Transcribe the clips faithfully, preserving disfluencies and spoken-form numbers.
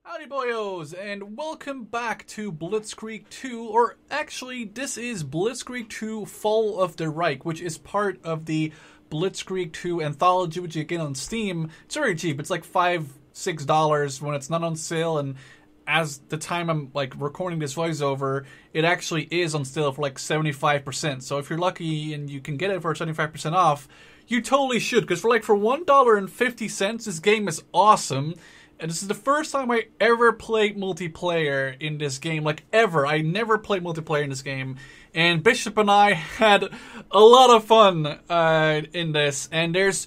Howdy boyos, and welcome back to Blitzkrieg two, or actually this is Blitzkrieg two Fall of the Reich, which is part of the Blitzkrieg two anthology, which you get on Steam. It's very cheap, it's like five, six dollars when it's not on sale, and as the time I'm like recording this voiceover, it actually is on sale for like seventy-five percent, so if you're lucky and you can get it for seventy-five percent off, you totally should, because for like for one dollar and fifty cents, this game is awesome. And this is the first time I ever played multiplayer in this game, like ever. I never played multiplayer in this game. And Bishop and I had a lot of fun uh, in this. And there's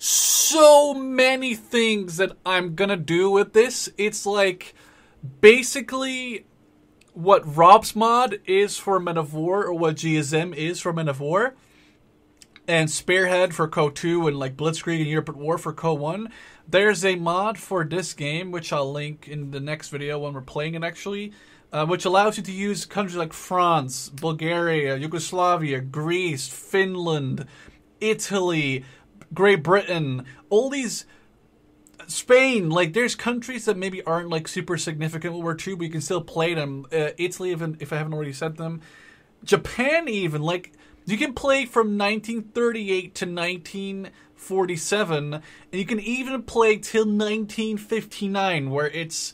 so many things that I'm gonna do with this. It's like basically what Rob's mod is for Men of War, or what G S M is for Men of War. And Spearhead for C O two, and like Blitzkrieg and Europe at War for C O one. There's a mod for this game, which I'll link in the next video when we're playing it actually, uh, which allows you to use countries like France, Bulgaria, Yugoslavia, Greece, Finland, Italy, Great Britain, all these, Spain, like there's countries that maybe aren't like super significant in World War Two, but you can still play them. Uh, Italy, even if I haven't already said them. Japan even, like you can play from nineteen thirty-eight to nineteen forty-seven, and you can even play till nineteen fifty-nine, where it's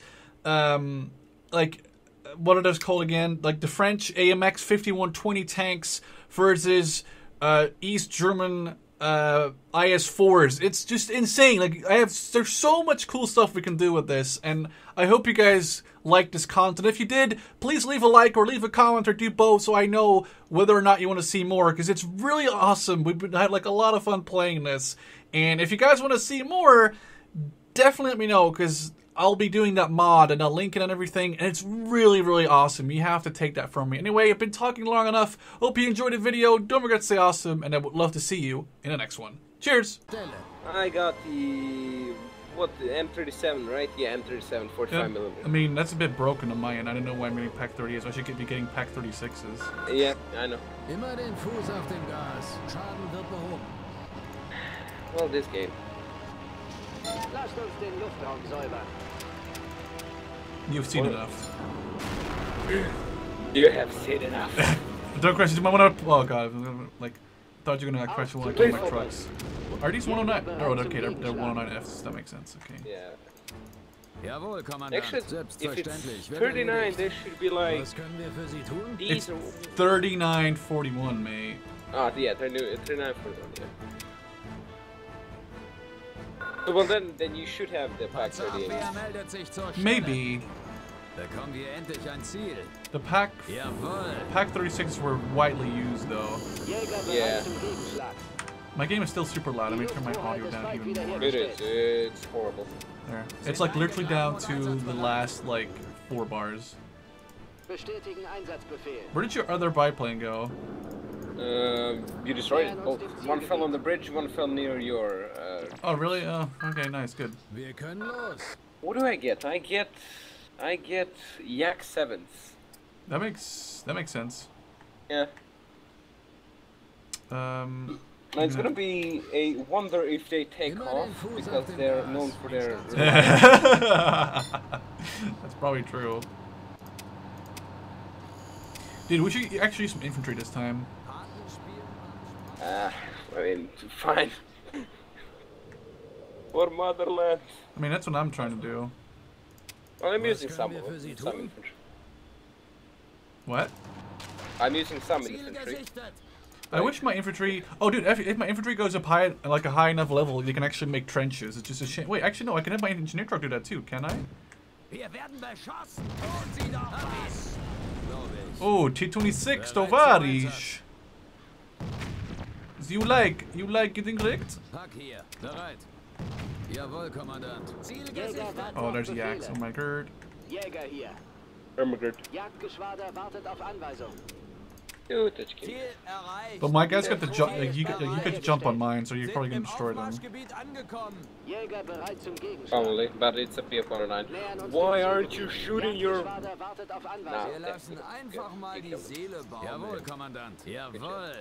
um like what are those called again? Like the French A M X fifty-one twenty tanks versus uh, East German uh, I S fours. It's just insane. Like I have, there's so much cool stuff we can do with this, and I hope you guys like this content. If you did, please leave a like or leave a comment or do both, so I know whether or not you want to see more, because it's really awesome. We've been, had like a lot of fun playing this, and if you guys want to see more, definitely let me know, because I'll be doing that mod and I'll link it and everything, and it's really, really awesome. You have to take that from me. Anyway, I've been talking long enough. Hope you enjoyed the video. Don't forget to stay awesome, and I would love to see you in the next one. Cheers! I got the, what, the M thirty-seven, right? Yeah, M thirty-seven, forty-five Yeah, millimeter. I mean, that's a bit broken on my end. I don't know why I'm getting Pack thirty-eights. I should be getting Pack thirty-sixes. Yeah, I know. Immer den Fuß auf dem Gas. Schaden wird behoben. Well, this game. Lasst uns den Luftraum säubern. You've seen enough. You have seen enough. Don't crash. You might want to. Oh god! Like, thought you were gonna like, crash one of my trucks. Are these one oh nine? Oh, okay, they're, they're one oh nine Fs. That makes sense. Okay. Yeah. Jawohl, Kommandant. Actually, if it's thirty-nine, there should be like. Was können wir für Sie tun? It's These are. thirty-nine forty-one, mate. Ah, yeah, thirty-nine forty-one. Yeah. So, well, then, then you should have the Pack thirty-eight. meldet sich zur Stelle. Maybe. Bekommen wir endlich ein Ziel. The pack. Jawohl. Pack thirty-sixes were widely used though. Yeah. My game is still super loud. Let me turn my audio down even more. It is. It's horrible. There. It's like literally down to the last like four bars. Bestätigen Einsatzbefehl. Where did your other biplane go? Um, you destroyed it. Oh, one fell on the bridge, one fell near your. Uh, Oh really? Oh, okay, nice, good. Wir können los. what do I get? I get, I get J U sevens. That makes that makes sense. Yeah. Um. Now it's gonna be a wonder if they take off, because they're known for their. That's probably true. Dude, we should actually use some infantry this time. Ah, I mean, fine. For motherland. I mean, that's what I'm trying to do. Well, I'm Was using können some, wir für Sie some tun? infantry. What? I'm using some Ziel infantry. gesichtet. I wish my infantry. Oh, dude, if, if my infantry goes up high, like a high enough level, you can actually make trenches. It's just a shame. Wait, actually, no, I can have my engineer truck do that too, can I? Wir werden beschossen. Und Sie doch was. Glaube ich. Oh, T twenty-six, Bereit zum Tovarish. You like, you like getting wrecked? Pack hier. Bereit. Jawohl, Kommandant. Ziel gesichtet. Oh, there's Yaks. Oh my god. Jäger hier. Ermagerd. Jagdgeschwader wartet auf Anweisung. Dude, that's cute. Ziel erreicht. But my guys got the jump. Like, you, got- you get to jump on mine, so you're probably gonna destroy them. Aufmarschgebiet angekommen. Jäger bereit zum Gegenschlag. Probably, but it's a P F one oh nine. Nähern uns Why dem aren't Ziel. you shooting your... Jagdgeschwader wartet auf Nah. Anweisung. Wir lassen einfach mal die Seele baumeln. Jawohl, Kommandant. Jawohl.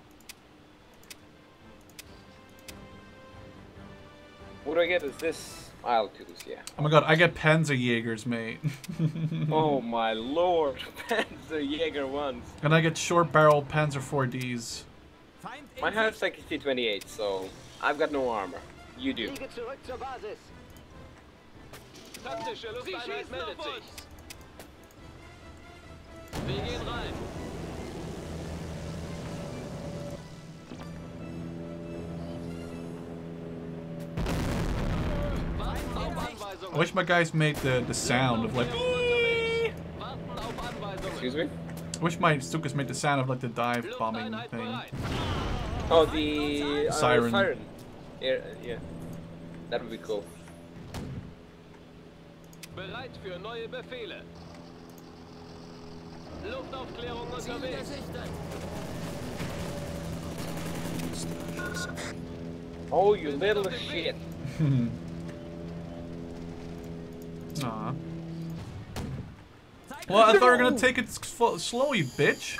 What do I get? Is this I'll do this, yeah. Oh my god, I get Panzerjägers, mate. Oh my lord, Panzer Jaeger ones. And I get short barrel Panzer four Ds. My house like T twenty-eight, so I've got no armor. You do. Fliege zurück zur Basis. Taktische Lufteinheit meldet sich. Wir gehen rein. I wish my guys made the, the sound of like... Excuse me? I wish my Stukas made the sound of like the dive bombing thing. Oh, the uh, Siren. siren. Yeah, yeah. That would be cool. Bereit für neue Befehle. Luftaufklärung unterwegs. Oh, you little shit. Aw. Well, I thought we were gonna take it slow, you bitch.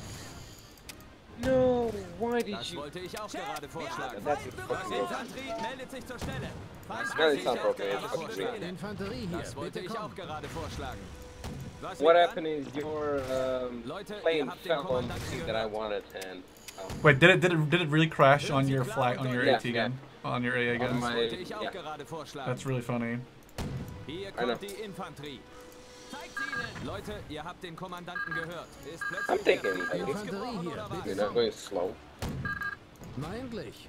No, why did Das you? wollte ich auch gerade vorschlagen. That's fucking broken. Infanterie meldet sich zur Stelle. No, it's not broken, it's fucking weird. Infanterie hier, Das wollte bitte ich auch komm. gerade vorschlagen. Was What liegt happened is your um, Leute, plane ihr habt den fell on the Kommandanten thing that I wanted and... Oh. Wait, did it did it did it really crash on your flag on your Yeah, AT again? On your A On again? my- wollte ich auch yeah. gerade vorschlagen. That's really funny. Hier I know. kommt die Infanterie. Zeigt ihnen! Leute, ihr habt den Kommandanten gehört. Ist I'm plötzlich taking der it. Blitzkrieg Infanterie gebrochen hier, oder was? bitte. You're not going slow. Na endlich.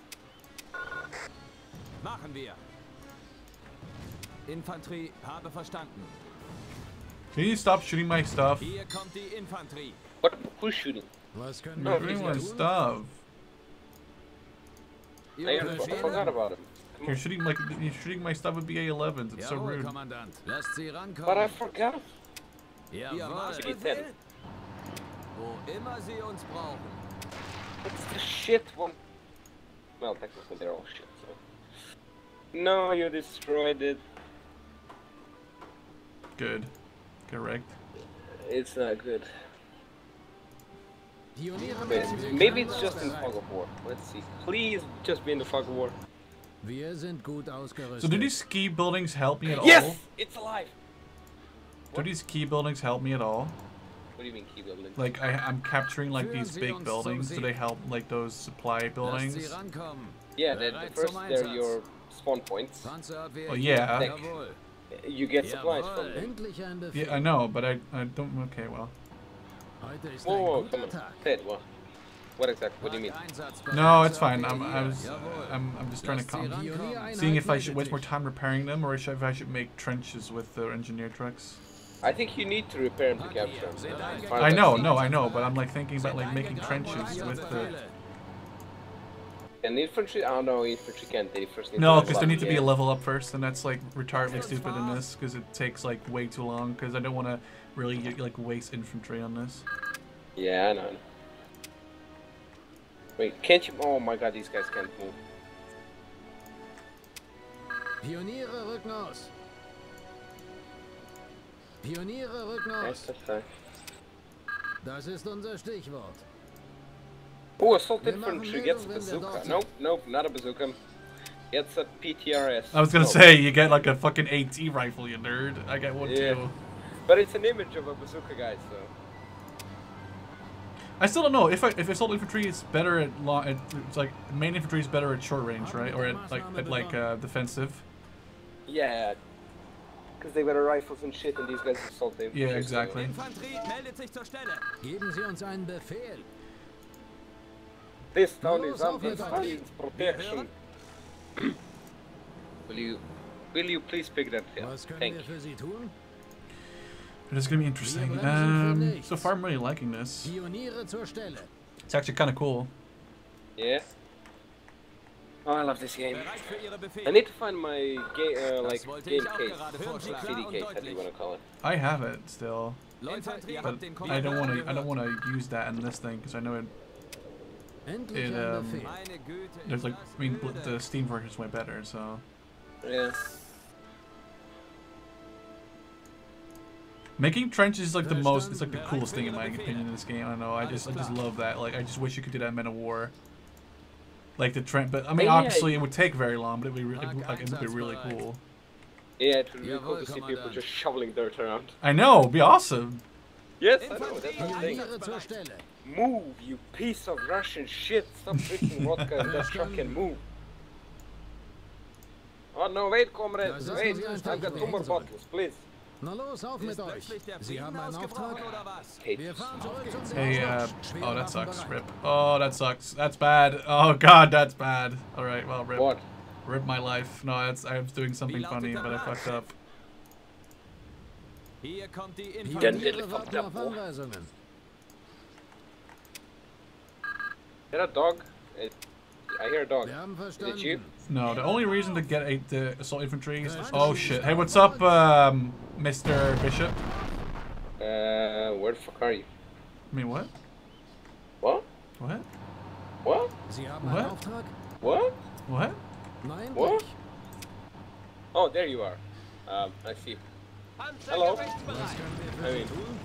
Machen wir. Infanterie, habe verstanden. Can you stop shooting my stuff? Hier kommt die Infanterie. What? Who's shooting? Was können No, wir Shooting für my Sie tun? stuff. Ihr I Befehle? forgot about him. Come You're on. shooting like you're shooting my stuff with B A elevens. It's so Jawohl, rude. Kommandant. Lasst sie But I rankommen. forgot. Ihr Jawohl. Marschbefehl? Wo immer sie uns brauchen. What's the shit one? Well, technically they're all shit, so... No, you destroyed it. Good. Correct. It's not good. Pioniere Wait, melden sich maybe an it's just in Laufbereit. Fog of War. Let's see. Please just be in the Fog of War. Wir sind gut ausgerüstet. So do these ski buildings help me at all? Yes! It's alive! Do these key buildings help me at all? What do you mean key building? Like I, I'm capturing like Führen these Sie big uns buildings. zum Do they help like those supply Lasst sie buildings? rankommen. Yeah, they're, Bereit first zum they're Einsatz. your spawn points. Panzerabwehr Oh, hier. yeah. Jawohl. You get supplies from Jawohl. them. Endlich ein Befehl. Yeah, I know, but I I don't. Okay, well. Heute ist Whoa, ein whoa, guter come on. Tag. Ted, what? What exactly? What do you mean? Einsatzbereit No, it's zur fine. I'm Abwehr I hier. was Jawohl. I'm I'm just trying to Lasst sie come, rankommen. seeing if I should Pioniereinheit waste more meldet time repairing them or if I should make trenches with the engineer trucks. I think you need to repair them to capture them. I know, no, I know, but I'm like thinking about like making trenches with the. And infantry? Oh no, infantry can't. They first need No, to because they level need to up, be a yeah. level up first, and that's like retardedly stupid in this because it takes like way too long. Because I don't want to really like waste infantry on this. Yeah, I know. Wait, can't you? Oh my god, these guys can't move. Pioniere rücken aus. Pioniere rücken Yes, aus. that's fine. Das ist unser Stichwort. Oh, assault Wir infantry machen gets a Meldung, wenn wir bazooka. dort Nope, nope, not a bazooka. Gets a P T R S. I was gonna Oh. say you get like a fucking AT rifle, you nerd. I get one Yeah. too. But it's an image of a bazooka, guys. So I still don't know if I, if assault infantry is better at long. At, it's like main infantry is better at short range, right? Or at like at like uh, defensive. yeah, because they got rifles and shit, and these guys assault infantry. Yeah, so- exactly. Infanterie meldet sich zur Stelle. Geben Sie uns einen Befehl. This town Los, is auf under mit euch. Stalin's protection. Will you, will you please pick that up? Was können Thank wir you. für Sie tun? It is gonna be interesting. Wir bremsen für Um, nichts. so far, I'm really liking this. Pioniere zur Stelle. It's actually kind of cool. Yeah. Oh, I love this game. Bereit für Ihre I Befehle. need to find my ga uh, like Das wollte game ich auch case, gerade C vorschlagen. D case, how do you want to call it? I have it still, Leute, ihr but habt den I don't want Kommandanten to. I don't gehört. want to use that in this thing because I know it. Endlich It, ein um, Befehl. Meine Güte, There's ist like, das I mean, öde. the Steam version is way better. So Yeah. making trenches is like the most. It's like the coolest thing in my opinion in this game. I don't know. I just I just love that. Like I just wish you could do that in Men of War. like the train. But I mean, Yeah, obviously, yeah. it would take very long, but it'd be really, Mark like, it would be really Einsatzbereit. cool. Yeah, it would be cool Jawohl, to see people Kommandant. just shoveling dirt around. I know, it'd be awesome. Yes, I know, that's what I'm saying. Pioniere zur Stelle. Move, you piece of Russian shit. Stop drinking vodka in that truck and move. Oh no, wait, comrades, Das wait. ist I've ein got two more Stück bottles, please. Na los, auf mit euch. Sie haben einen Auftrag. Hey, Wir fahren zurück zum Hey, uh, Seeschloss. oh, Schwere that sucks. Waffen Rip. bereit. Oh, that sucks. That's bad. Oh God, that's bad. All right, well, rip. what? Rip my life. No, that's I was doing something funny, but I fucked up. Hier kommt die Dann Infanterie. wird Pioniere warten auf Anweisungen. Is that a dog? It, I hear a dog. Wir haben Is it you? verstanden. No, the only reason to get a, the assault infantry is... Oh shit. Hey, what's up, um, Mister Bishop? Uh, where the fuck are you? I mean, what? What? What? What? Sie haben What? einen Auftrag? What? What? Nein, What? Blick. Oh, there you are. Um, I see. Hello. Was können wir für I Sie mean- tun?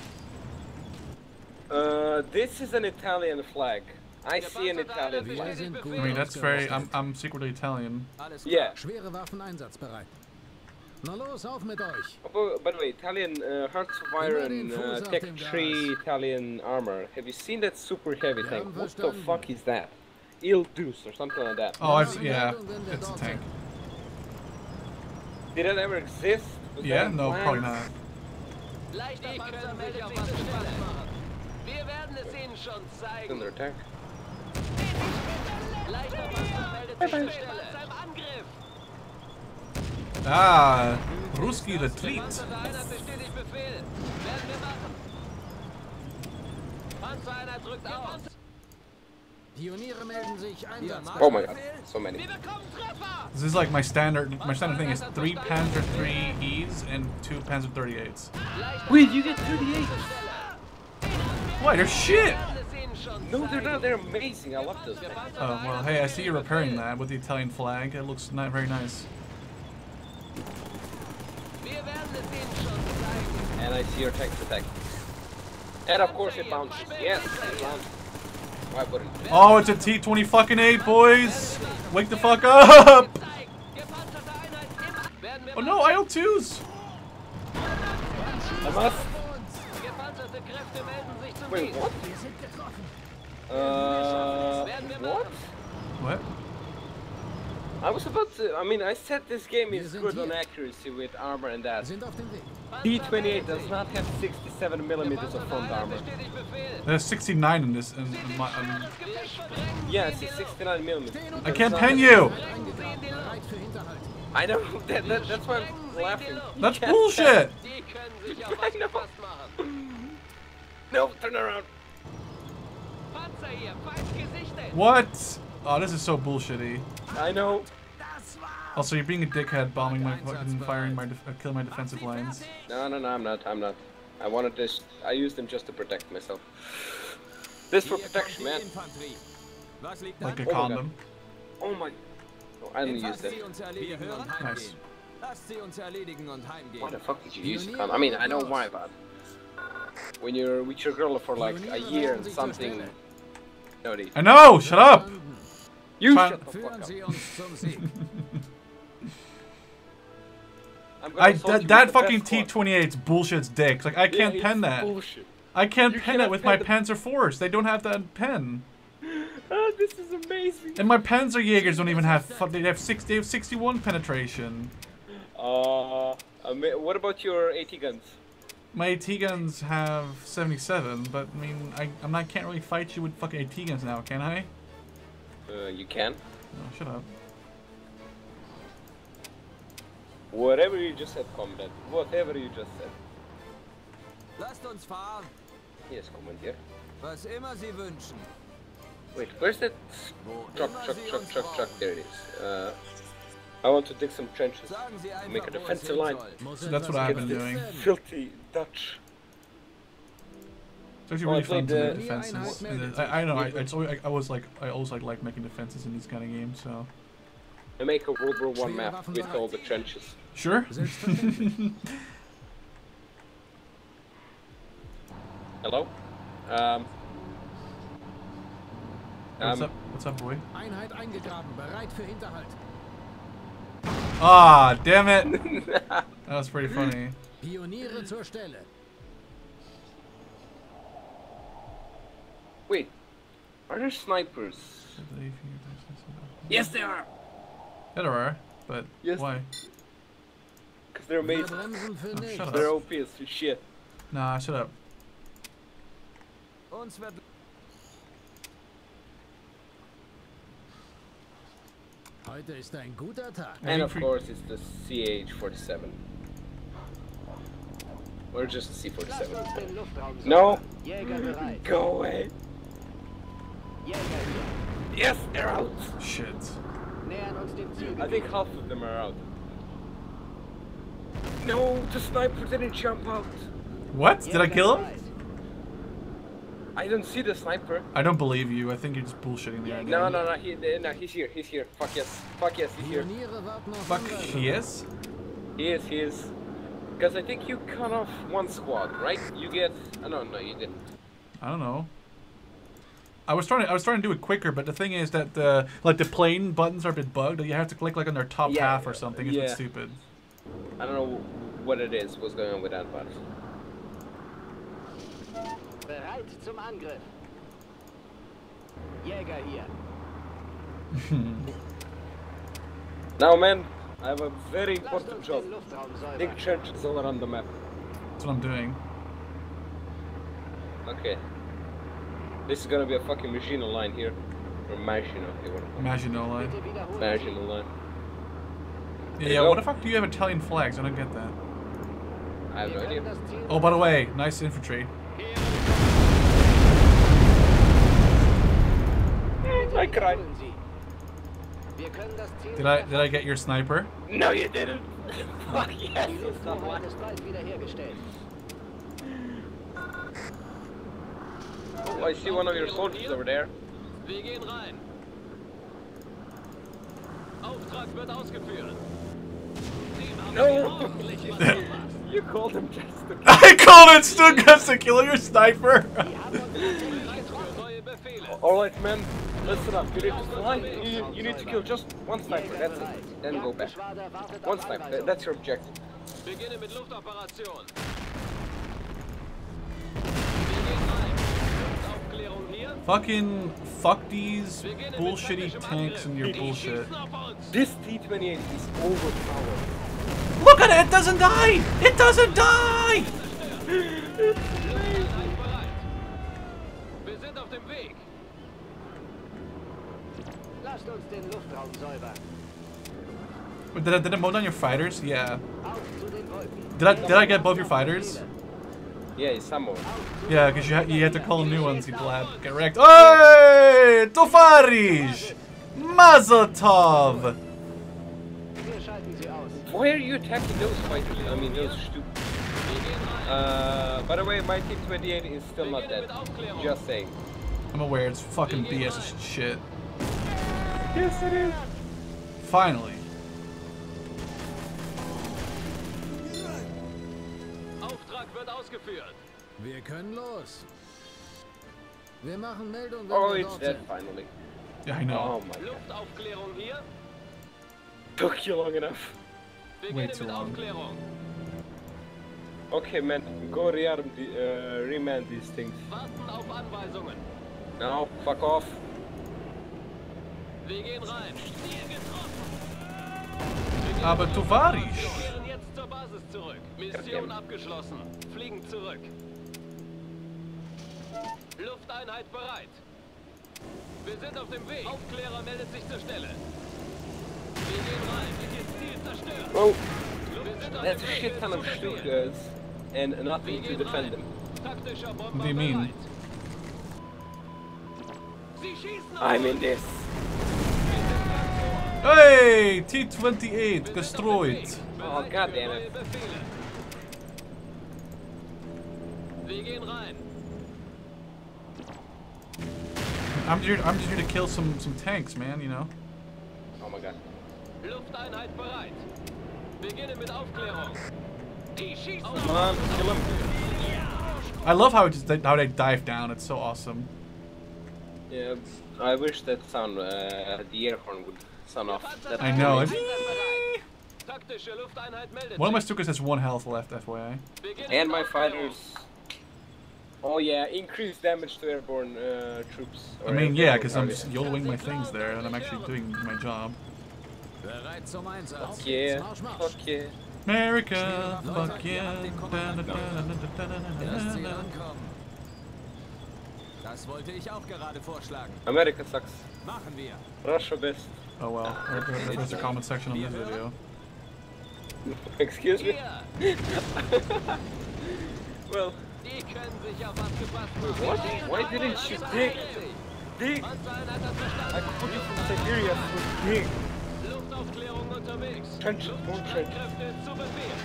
Uh, this is an Italian flag. I see an Italian Wir flag. sind gut I mean, that's very... I'm, ausgerüstet. I'm secretly Italian. Alles Yeah. Schwere Waffen einsatzbereit. Na los, auf mit euch. Oh, by the way, Italian uh, Hearts of Iron den uh, Fuß auf Tech dem three Gas. Italian armor. Have you seen that super heavy Wir tank? haben What the verstanden. fuck is that? Il Deuce or something like that. Oh, I've... Yeah. It's a tank. Did that ever exist? Was Yeah? that in No, plans? probably not. Leichter Panzer meldet sich zur Stelle. Wir werden es Ihnen schon It's zeigen. under attack. Leichter Panzer meldet sich zur Stelle. Beim Angriff. Ah, Ruski retreat. Panzereinheit bestätigt Befehl. Werden wir machen. Panzereinheit drückt aus. Pioniere melden sich einsatzbereit. Oh my god, so many. Wir bekommen Treffer. This is like my standard... My standard thing is three Panzer three Es and two Panzer thirty-eights. Wait, you get thirty-eight? What? They're shit! No, they're not. They're amazing. I love those things. Oh, well, hey, I see you're repairing that with the Italian flag. It looks not very nice. Wir werden es Ihnen schon zeigen. And I see your text attack. And of course it bounces. Yes, it bounces. Why wouldn't it? Oh, it's a T twenty fucking eight, boys! Wake the fuck up! Gepanzerte Einheit im... Werden wir Oh no, I L twos! I must. Gepanzerte Kräfte melden sich zum Wait, Dienst. what? Wir sind getroffen. Uh, Werden wir what? machen. What? I was about to. I mean, I said this game is Wir sind good on hier. accuracy with armor and that. Sind auf dem Weg. T twenty-eight does not have sixty-seven millimeters of front armor. Bestätigt Befehl. There's sixty-nine in this. In, in my, um, Das Gefecht sprengen. Yeah, I see sixty-nine millimeters. I can't pen you! Eingetragen, bereit für Hinterhalt. I know. That, that, that's why I'm laughing. That's Can't bullshit! Die können sich auf I was know. gefasst machen. No, turn around. Panzer hier, Feind gesichtet. What? Oh, this is so bullshitty. I know. Also, you're being a dickhead, bombing my fucking, firing my, def uh, killing my defensive lines. No, no, no, I'm not. I'm not. I wanted this. I used them just to protect myself. This for Hier kommt protection, die man. Infanterie. Was liegt Like a an? my God. condom. Oh my. Oh, I didn't use Lasst that. sie uns erledigen und Nice. heimgehen. Lasst sie uns erledigen und Why heimgehen. the fuck did you use the condom? I mean, I know why, but when you're with your girl for like a year and something, no need. I know! Shut up! You Fine. shut the fuck Führen up. Sie uns zum Sieg. I'm gonna I assault you that, with that the fucking best T one. twenty-eight's bullshit's dick. Like I Yeah, can't it's pen that. Bullshit. I can't You pen it cannot with my pen the- Panzer fours. They don't have that pen. Oh, this is amazing. And my Panzerjägers don't even have. fu- They have six. They have sixty-one penetration. Uh, I mean, what about your AT guns? My AT guns have seventy-seven, but I mean, I I'm not can't really fight you with fucking AT guns now, can I? Uh, you can. No, shut up. Whatever you just said, comrade. Whatever you just said. Lasst uns fahren. Yes, Commander. Was immer Sie wünschen. Wait, where's that truck, truck, truck, truck, truck? There it is. Uh, I want to dig some trenches. Sagen Sie einfach, Make a wo es defensive hin line. soll. Muss So that's what etwas I've been gemacht doing. werden. Filthy Dutch. It's actually Oh, I really fun played to make the- defenses. Yeah, I- And it- I, I know. I, it's always, I, I was like, I always like like making defenses in these kind of games. So I make a World War One map with all the trenches. sure. Selbstverständlich. Hello? Um, What's Um, up? What's up, boy? Einheit eingegraben, bereit für Hinterhalt. Ah, damn it! That was pretty funny. Pioniere zur Stelle. Wait, are there snipers? Yes, there are. Yeah, there are, but Yes. why? Because they're Wir amazing. bremsen für Oh, nichts. shut They're up. O P as shit. Nah, shut up. Uns wird Heute ist ein guter Tag. And of Free- course, it's the C H forty-seven. Or just the C Lasst forty-seven. uns den Luftraum No. säubern. Jäger bereit. Go away. Jäger hier. Yes, they're out. Shit. Nähern uns dem I Zielgebiet. think half of them are out. No, the sniper didn't jump out. What? Did I Jäger kill him? bereit. I don't see the sniper. I don't believe you. I think you're just bullshitting there. No, no, no, he, no, he's here, he's here. Fuck yes, fuck yes, he's here. Pioniere warten auf Fuck, Anweisung. he is? He is, he is. Because I think you cut off one squad, right? You get, oh no, no, you didn't. I don't know. I was trying to I was trying to do it quicker, but the thing is that the like the plane buttons are a bit bugged. You have to click like on their top Yeah, half or something. It's a bit yeah. stupid. I don't know what it is, what's going on with that, but... Bereit zum Angriff. Jäger hier. Now, man, I have a very Lasst important uns job. den Luftraum Big säubern. churches all around the map. That's what I'm doing. Okay. This is gonna be a fucking Maginot line here. Or Maginot, if you want to Imagine no line. Bitte wiederholen Sie. Maginot line. Yeah, you yeah go. what the fuck do you have Italian flags? I don't get that. I have no Wir idea. können das Ziel Oh, by the way, nice infantry. Bitte I cried. wiederholen Sie. Wir können das Ziel Did I did I get your sniper? No, you didn't! Fuck yes! Die It's not Lufthoheit mine. ist bald wiederhergestellt. Oh, I see one of your soldiers over there. Wir gehen rein. Auftrag wird ausgeführt. Dem haben No. wir ordentlich was gemacht. You called him just to... I called it still guns to kill your sniper. Die haben uns tatsächlich Bereit getroffen. für neue Befehle. Alright, man. Listen up. You need to fly. You, you need to kill just one sniper. That's it. Then go back. Jagdgeschwader wartet One auf sniper. Anweisung. That's your objective. Beginne mit Luftoperation. Wir gehen rein. Luftaufklärung hier. Fucking fuck these Beginne mit bullshitty taktischem tanks Angriff. and your Die bullshit. schießen auf uns. This T twenty-eight is overpowered. Look at it! It doesn't die! It doesn't die! Lufteinheit bereit. Wir sind auf dem Weg. Lasst uns den Luftraum säubern. Wait, Did I, did I mow down your fighters? Yeah. Auf zu den Wolken. Did I did I get both your fighters? Yeah, some more. Yeah, because you, ha you had to call new ones, you blab. Get wrecked. Hey! Tovarishch! Mazel tov! Wir schalten sie aus. Why are you attacking those fighters? I mean, those stupid. Uh, by the way, my T twenty-eight is still not dead. Just saying. I'm aware it's fucking B S as shit. Yes, it is. Finally. Auftrag wird ausgeführt. Wir können los. Wir machen Meldung, wenn Oh, wir it's dort dead sind. finally. Yeah, I Oh know. my god. Luftaufklärung hier. Took you long enough. Beginne too mit long. Aufklärung. Okay, man, go rearm the, uh, remand these things. Warten auf Anweisungen. Now, fuck off. Wir gehen rein. Ziel getroffen. Aber Tovarishch! Wir kehren jetzt zur Basis zurück. Mission abgeschlossen. Fliegen zurück. Lufteinheit bereit. Wir sind auf dem Weg. Aufklärer meldet sich zur Stelle. Wir gehen rein. Ihr Ziel zerstört. Oh, Wir sind auf that's dem a Weg. shit ton of Stukas and Wir nothing to gehen defend rein. them. Taktischer Bomber What do you mean? bereit. Sie schießen auf I'm in uns. this. Hey! T twenty-eight destroyed. Oh, Bereit God für damn neue it. Befehle. Wir gehen rein. I'm here. I'm just here to kill some some tanks, man. You know. Oh my god. Lufteinheit bereit. Beginne mit Aufklärung. Die schießen auf Come on, kill him. I love how it just how they dive down. It's so awesome. Yeah, I wish that sound, uh, the air horn would sound off. That I know. would Taktische Lufteinheit meldet One of my sich. Stukas has one health left, F Y I. Beginn And my Aufklärung. fighters. Oh yeah, increase damage to airborne uh, troops. I or mean, yeah, airborne because I'm targets. just YOLOing my things there, and I'm actually doing my job. Bereit zum Einsatz. Yeah, Marsch, Marsch. fuck yeah. America, fuck yeah. Lasst sie ankommen. Das wollte ich auch gerade vorschlagen. America sucks. Machen wir. Russia best. Oh well, there- there's a comment section on this video. Excuse me? Hier, Well, die können sich auf was gefasst machen. what? Why didn't you dig? Dig! Panzereinheit hat I verstanden. called you from Siberia for dig. Luftaufklärung unterwegs. Trench, more trench. Luftkräfte zu Befehl.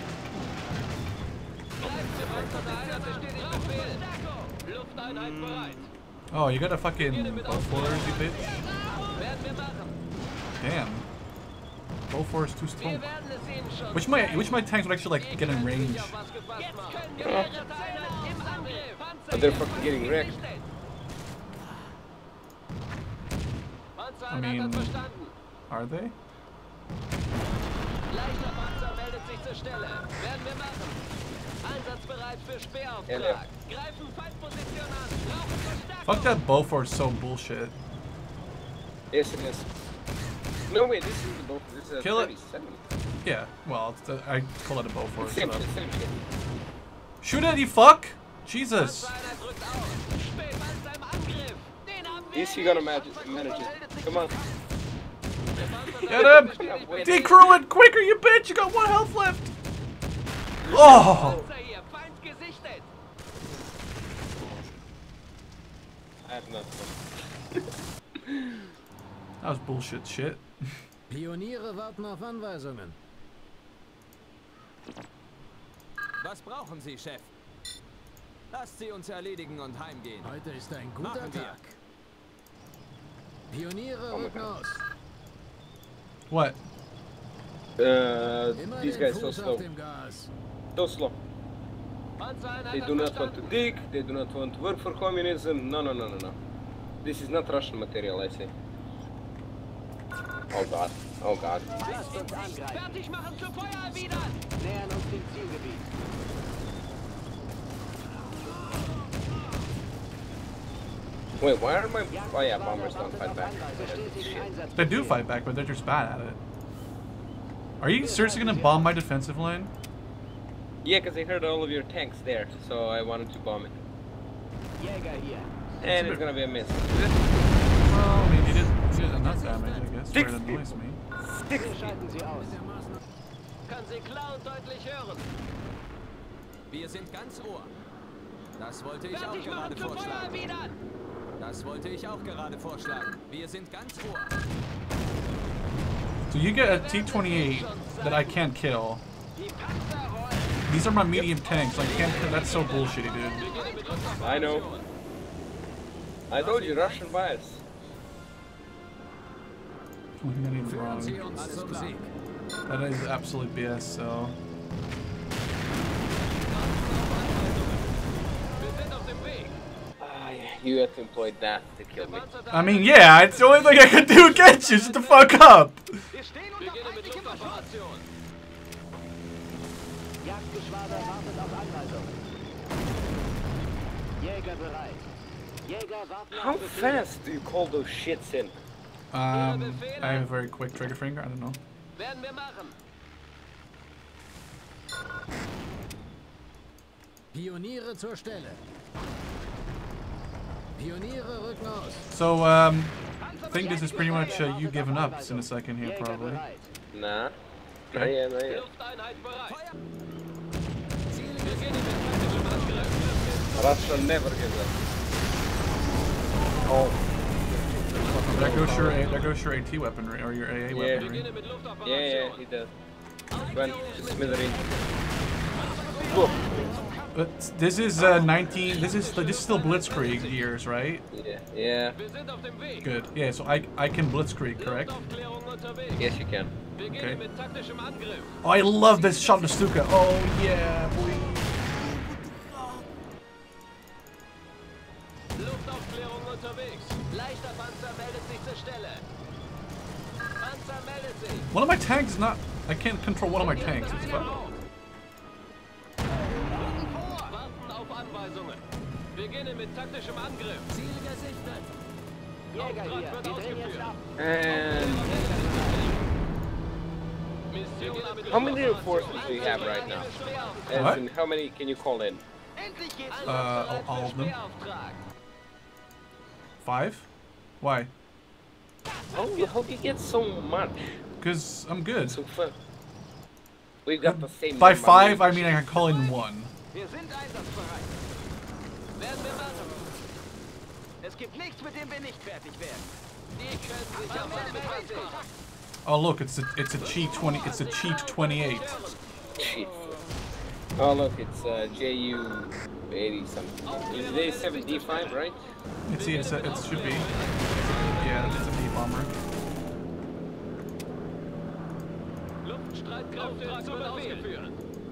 Letzte Panzereinheit besteht im Befehl. Lufteinheit bereit. Oh, you got a fucking Bowforce, you bitch? Werden wir machen. Damn. Bowforce too Wir strong. werden es Ihnen schon Which my which my tanks would actually like get in range. auf was gefasst machen. Gewehrseinheit im Angriff. But they're fucking getting wrecked. Panzereinheit I mean- hat verstanden. Are they? Leichter Panzer meldet sich zur Stelle. Werden wir machen. Einsatzbereit für Sperrauftrag. Ja, ja. Greifen Feindposition an. Brauchen Verstärkung. Fuck that Bowforce, so bullshit. Yes, it is. No, wait, this is the boat. This is a Kill it. thirty-seven. Yeah, well, it's the, I call it a Bowforce. Same So. shit, same shit. Shoot it, you fuck! Jesus! Panzereinheit rückt auf. Spätpanzer im Angriff. Den haben wir. Is he gonna manage it? Manage it? Come on. Get him! Decrew it quicker, you bitch! You got one health left! Oh! Panzer hier. Feind gesichtet. I have nothing. That was bullshit shit. Pioniere warten auf Anweisungen. Was brauchen Sie, Chef? Lasst sie uns erledigen und heimgehen. Heute ist ein guter Machen wir. Tag. Pioniere rücken aus. What? Uh, Immer these den guys so Fuß slow. auf dem Gas. So slow. Panzereinheit They hat do not want to verstanden. dig, they do not want to work for communism. No, no, no, no, no. This is not Russian material, I say. Oh god, oh god. Lasst uns angreifen. Fertig machen zur Feuererwidern. Nähern uns dem Zielgebiet. Wait, why are my... Oh yeah, bombers don't fight back. Shit. They do fight back, but they're just bad at it. Are you seriously gonna bomb my defensive line? Yeah, because I heard all of your tanks there, so I wanted to bomb it. Jäger hier. And it's gonna be a miss. Well, I mean, you did, you did enough damage, I guess, where it annoys me. Wir schalten sie aus. Kann sie klar und deutlich hören. Wir sind ganz Ohr. Das wollte ich auch Fertig machen gerade zur vorschlagen. Feuererwidern. Das wollte ich auch gerade vorschlagen. Wir sind ganz Ohr. So you get a T twenty-eight that I can't kill. Die Panzer rollen. These are my medium tanks, I can't kill. That's so bullshitty, dude. I know. I told you, Russian bias. I'm not even Führen Sie wrong. uns zum Sieg. That is absolute B S, so... Wir sind auf dem Weg. Ah, yeah, you have to employ that to kill me. I mean, yeah, it's the only thing I can do against you. Shut the fuck up! Wir stehen unter feindlichem Beschuss. Jagdgeschwader wartet auf Anweisung. Jäger bereit. Jäger warten How auf Befehl. fast do you call those shits in? Um, I have a very quick trigger finger, I don't know. Werden wir machen. Pioniere zur Stelle. Pioniere rücken aus. So, um, I think this is pretty much uh, you giving up in a second here, Jäger probably. bereit. Nah. Not yet, not yet. Lufteinheit bereit. Beginnen mit taktischem Angriff. Russia never gives up. Oh. There goes your A, there goes your AT weaponry, or your A A Yeah. weaponry. Beginnen mit Yeah, Luftoperation. yeah, he does. Went to smithereen. Look. But this is uh, nineteen. This is this is still Blitzkrieg years, right? Yeah, yeah. Wir sind auf dem Weg. Good. Yeah. So I I can Blitzkrieg, correct? Luftaufklärung unterwegs. Yes, you can. Beginnen Okay. mit taktischem Angriff. Oh, I love this shot to Stuka. Oh yeah, boy. Luftaufklärung unterwegs. Leichter Panzer meldet sich zur Stelle. Panzer meldet sich. One of my tanks is not. I can't control one of my tanks. It's fucked. Warten auf Anweisungen. Beginne mit taktischem Angriff. Ziel gesichtet. Auftrag wird ausgeführt. And Mission am how many reinforcements do you have right now? As What? in, how many can you call in? Uh, all, all of them. Schwerauftrag. Five? Why? Oh, how do you get so much? Because I'm good. So fun. We've got the same. By number. five, I mean I can call in one. Wir sind einsatzbereit. Werden wir machen. Es gibt nichts, mit dem wir nicht fertig werden. Die können sich auf was gefasst machen. Oh look, it's a it's a cheat twenty. It's a cheat twenty-eight. Shit. Oh look, it's uh, J U eighty-something. Is it eighty-seven D five, right? It's it's a, it should be. Yeah, it's a B bomber. Luftstreitkräfte zu Befehl.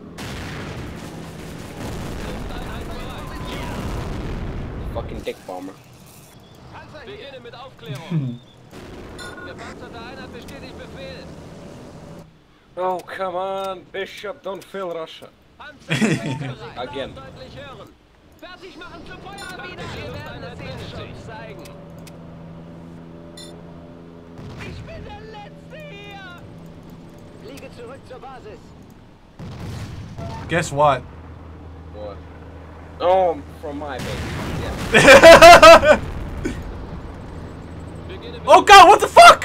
Fucking dick bomber. Beginne mit Aufklärung. Der Panzer der Einheit bestätigt Befehl. Oh come on, Bishop, don't fail Russia. Again. Deutlich hören. Fertig machen zum Feuer wieder. Wir werden es Ihnen schon zeigen. Ich bin der Letzte hier. Fliege zurück zur Basis. Guess what? What? Oh, from my base. Yeah. Oh god, what the fuck?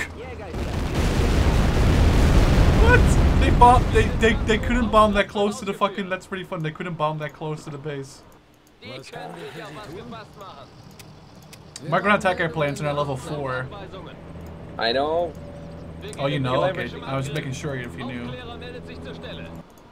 What? They bomb. They they they couldn't bomb that close to the fucking. That's pretty fun. They couldn't bomb that close to the base. Die können sich auf was gefasst machen. My ground attack airplanes are at level four. I know. Oh, you know? Okay, I was making sure if you knew. Aufklärer meldet sich zur Stelle.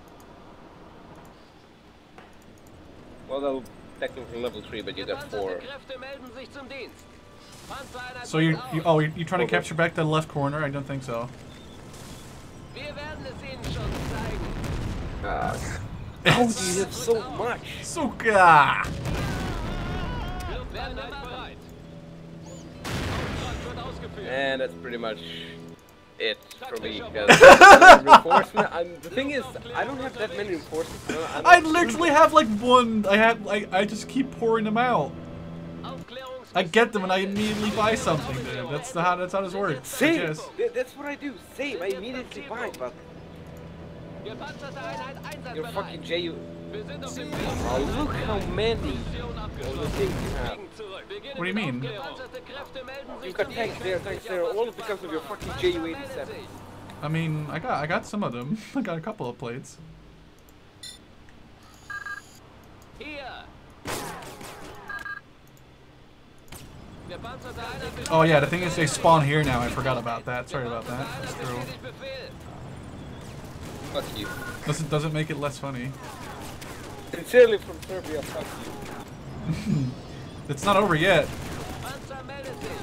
Well, they're technically level three, but you got four. Kräfte melden sich zum Dienst. Panzereinheit So you, auf. you oh you you trying to capture back that left corner? I don't think so. Wir werden es Ihnen schon zeigen. Uh, how do you have so much? Suka. Lufteinheit bereit. Auftrag wird ausgeführt. And that's pretty much it for me. Because reinforcement. I'm, the thing is, I don't have that many reinforcements. You know, I'm I literally have like one. I have I I just keep pouring them out. I get them and I immediately buy something. Dude. That's the how that's how this works. I Same. guess. Th- That's what I do. Same. I immediately buy, but Gepanzerte Einheit you're einsatzbereit. fucking J U. Wir sind auf dem Oh, Weg. look how many Mission of the abgeschlossen. things you have. Fliegen zurück. Beginne What do you mit mean? Aufklärung. Gepanzerte Kräfte melden sich You've got zum tanks Dienst. there, tanks there, all because of your fucking J U eighty-seven. I mean, I got I got some of them. I got a couple of plates. Hier. Gepanzerte Einheit bestätigt Oh yeah, the thing is they spawn here now. I forgot about that. Sorry about that. That's true. bestätigt Befehl. Fuck you. Doesn't doesn't make it less funny. Sincerely from Serbia, fuck you. It's not over yet. Panzer meldet sich.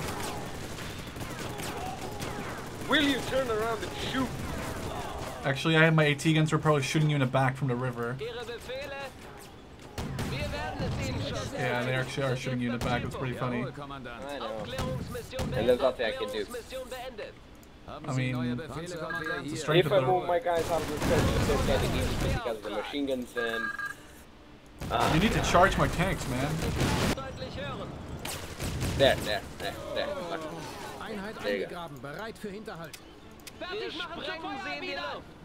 Will you turn around and shoot? Actually, I had my AT guns were probably shooting you in the back from the river. Ihre Befehle. Wir werden es Ihnen schon zeigen. Yeah, they actually are shooting you in the back. It's pretty funny. Jawohl, Kommandant. I know. Aufklärungsmission And beendet. there's nothing I can do. Aufklärungsmission beendet. Haben I Sie mean, neue Befehle, Kommandant? the strength If of I the move my guys out of the trench, it's getting easy because of the machine guns and. Uh, You need to charge my tanks, man. Deutlich hören. there, there, there, there. Fuck. Einheit There you go. eingegraben, bereit für Hinterhalt. Wir Fertig machen zum sprengen Feuer sie in die wieder. Luft.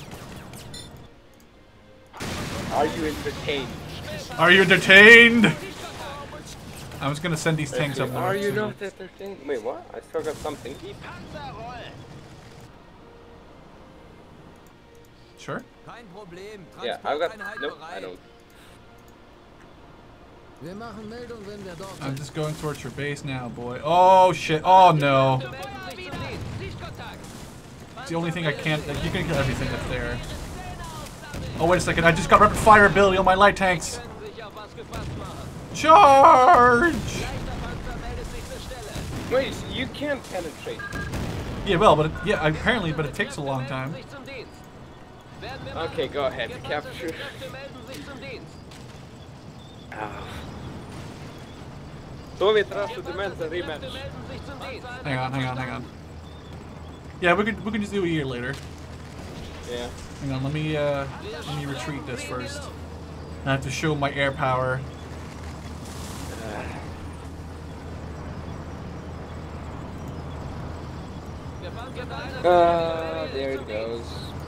Are you entertained? Are you entertained? I was gonna send these tanks up Are north you too. not entertained? Wait, what? I still got something. Die Panzer rollen. Sure. Kein Problem. Yeah, I've got. Transporteinheit Nope, I bereit. don't. Wir machen Meldung, wenn wir dort I'm sind. just going towards your base now, boy. Oh shit. Oh no. Melden sich zum Dienst. Sichtkontakt. It's the only thing I can't. Like, you can kill everything that's there. Oh wait a second. I just got rapid fire ability on my light tanks. Können sich auf was gefasst machen. Charge! Leichter Panzer meldet sich zur Stelle. Wait, you can't penetrate. Yeah, well, but it, yeah, apparently, but it takes a long time. Sich zum Dienst. Werden wir Okay, machen. go ahead. Gepanzerte Capture. Kräfte melden sich zum Dienst. Ah. Soviet rush to demand a rematch. Hang on, hang on, hang on. Yeah, we could we can just do it a year later. Yeah. Hang on, let me uh let me retreat this first. I have to show my air power. Uh, there it goes.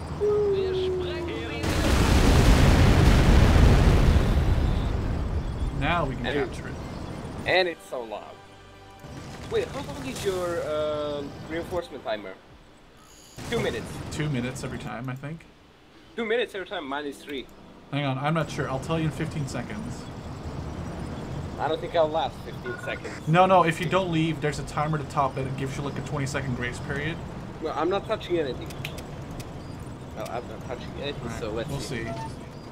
Now we can And- capture it. And it's so loud. Wait, how long is your uh, reinforcement timer? Two minutes. Two minutes every time, I think. Two minutes every time, minus three. Hang on, I'm not sure. I'll tell you in fifteen seconds. I don't think I'll last fifteen seconds. No, no, if you don't leave, there's a timer to top it. It gives you like a twenty second grace period. No, I'm not touching anything. No, I'm not touching anything, Right, so let's we'll see. see.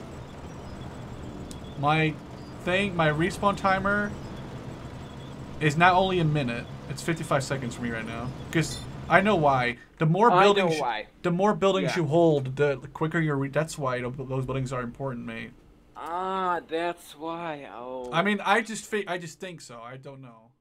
My thing, my respawn timer is not only a minute, it's fifty-five seconds for me right now. Because I know why. The more I buildings, know why. the more buildings Yeah. you hold, the quicker you're. Re that's why those buildings are important, mate. Ah, that's why. Oh. I mean, I just fi I just think so. I don't know.